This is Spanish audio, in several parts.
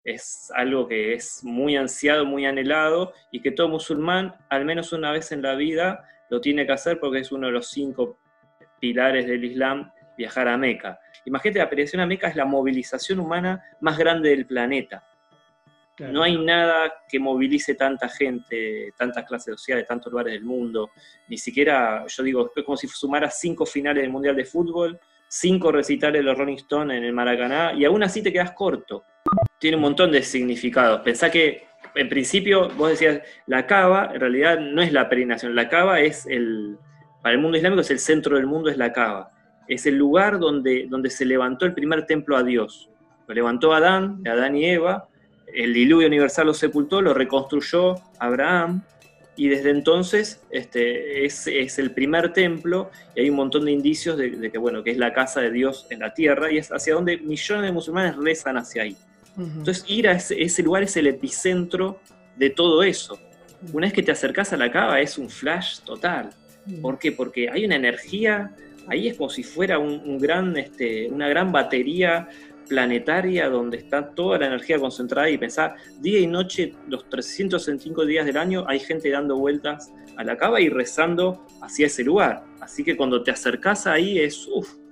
es algo que es muy ansiado, muy anhelado, y que todo musulmán, al menos una vez en la vida, lo tiene que hacer porque es uno de los 5 pilares del Islam, viajar a Meca. Imagínate, la peregrinación a Meca es la movilización humana más grande del planeta. Claro. No hay nada que movilice tanta gente, tantas clases sociales, de tantos lugares del mundo. Ni siquiera, yo digo, es como si sumara 5 finales del Mundial de Fútbol, 5 recitales de los Rolling Stones en el Maracaná, y aún así te quedas corto. Tiene un montón de significados. Pensá que, en principio, vos decías, la Kaaba, en realidad no es la peregrinación. La Kaaba es para el mundo islámico es el centro del mundo, es la Kaaba. Es el lugar donde se levantó el primer templo a Dios. Lo levantó Adán y Eva. El diluvio universal lo sepultó, lo reconstruyó Abraham, y desde entonces es el primer templo, y hay un montón de indicios de que, bueno, que es la casa de Dios en la tierra, y es hacia donde millones de musulmanes rezan hacia ahí. Entonces ir a ese lugar es el epicentro de todo eso. Una vez que te acercás a la Kaaba es un flash total. ¿Por qué? Porque hay una energía, ahí es como si fuera una gran batería planetaria donde está toda la energía concentrada, y pensar, día y noche, los 365 días del año, hay gente dando vueltas a la Kaaba y rezando hacia ese lugar. Así que cuando te acercás ahí es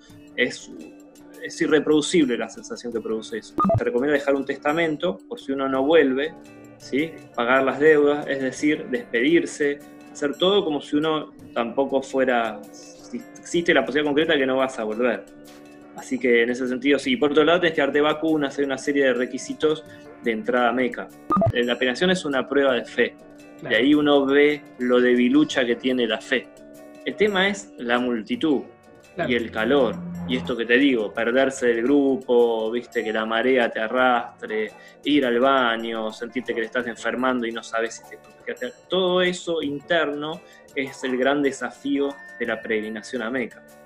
irreproducible la sensación que produce eso. Te recomiendo dejar un testamento por si uno no vuelve, ¿sí? Pagar las deudas, es decir, despedirse, hacer todo como si uno tampoco fuera, si existe la posibilidad concreta que no vas a volver. Así que en ese sentido, sí. Por otro lado, tenés que darte vacunas, hay una serie de requisitos de entrada a Meca. La peregrinación es una prueba de fe. Claro. De ahí uno ve lo debilucha que tiene la fe. El tema es la multitud, claro, y el calor. Y esto que te digo, perderse del grupo, viste, que la marea te arrastre, ir al baño, sentirte que te estás enfermando y no sabes si te contagiaste. Todo eso interno es el gran desafío de la peregrinación a Meca.